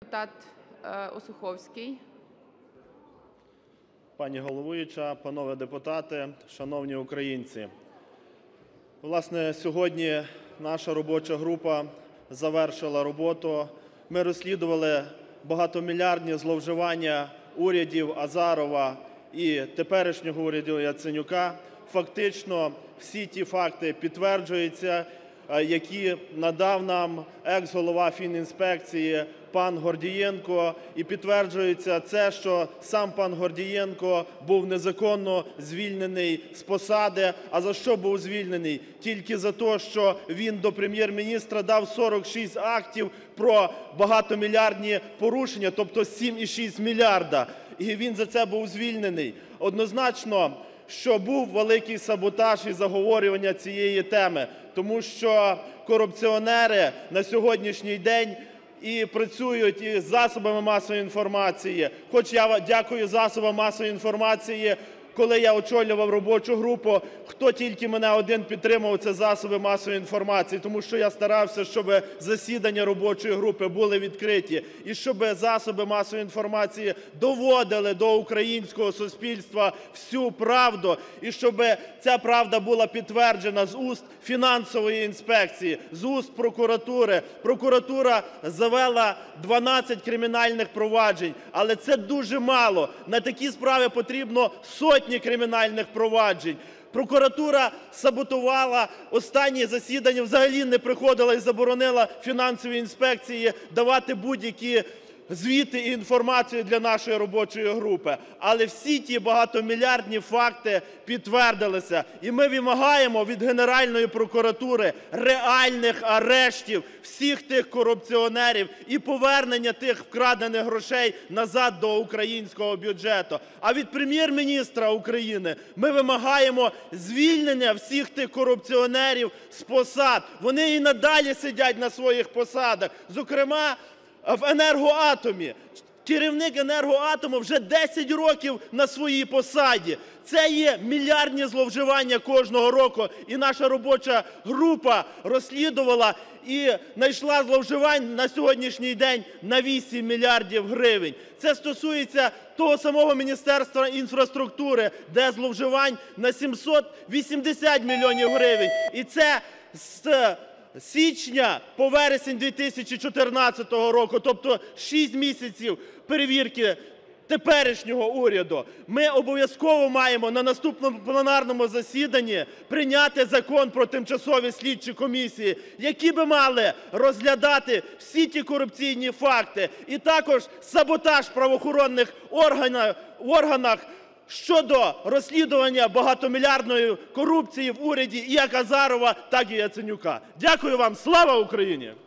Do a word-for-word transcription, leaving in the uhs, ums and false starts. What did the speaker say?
Депутат е, Осуховський. Пані головуюча, панове депутати, шановні українці! Власне, сьогодні наша робоча група завершила роботу. Ми розслідували багатомільярдні зловживання урядів Азарова і теперішнього уряду Яценюка. Фактично всі ті факти підтверджуються, які надав нам екс-голова фінінспекції пан Гордієнко. І підтверджується це, що сам пан Гордієнко був незаконно звільнений з посади. А за що був звільнений? Тільки за те, що він до Прем'єр-міністра дав сорок шість актів про багатомільярдні порушення, тобто сім цілих шість мільярда. І він за це був звільнений. Однозначно, що був великий саботаж і заговорювання цієї теми, тому що корупціонери на сьогоднішній день і працюють із засобами масової інформації. Хоч я дякую засобам масової інформації, коли я очолював робочу групу, хто тільки мене один підтримував – це засоби масової інформації, тому що я старався, щоб засідання робочої групи були відкриті і щоб засоби масової інформації доводили до українського суспільства всю правду, і щоб ця правда була підтверджена з уст фінансової інспекції, з уст прокуратури. Прокуратура завела дванадцять кримінальних проваджень, але це дуже мало. На такі справи потрібно сотні кримінальних проваджень. Прокуратура саботувала останні засідання, взагалі не приходила і заборонила фінансовій інспекції давати будь-які звіти і інформацію для нашої робочої групи. Але всі ті багатомільярдні факти підтвердилися. І ми вимагаємо від Генеральної прокуратури реальних арештів всіх тих корупціонерів і повернення тих вкрадених грошей назад до українського бюджету. А від Прем'єр-міністра України ми вимагаємо звільнення всіх тих корупціонерів з посад. Вони і надалі сидять на своїх посадах. Зокрема, в "Енергоатомі". Керівник "Енергоатому" вже десять років на своїй посаді. Це є мільярдні зловживання кожного року. І наша робоча група розслідувала і знайшла зловживань на сьогоднішній день на вісім мільярдів гривень. Це стосується того самого Міністерства інфраструктури, де зловживань на сімсот вісімдесят мільйонів гривень. І це з січня по вересень дві тисячі чотирнадцятого року, тобто шість місяців перевірки теперішнього уряду. Ми обов'язково маємо на наступному пленарному засіданні прийняти закон про тимчасові слідчі комісії, які би мали розглядати всі ті корупційні факти, і також саботаж в правоохоронних органах щодо розслідування багатомільярдної корупції в уряді як Азарова, так і Яценюка. Дякую вам. Слава Україні!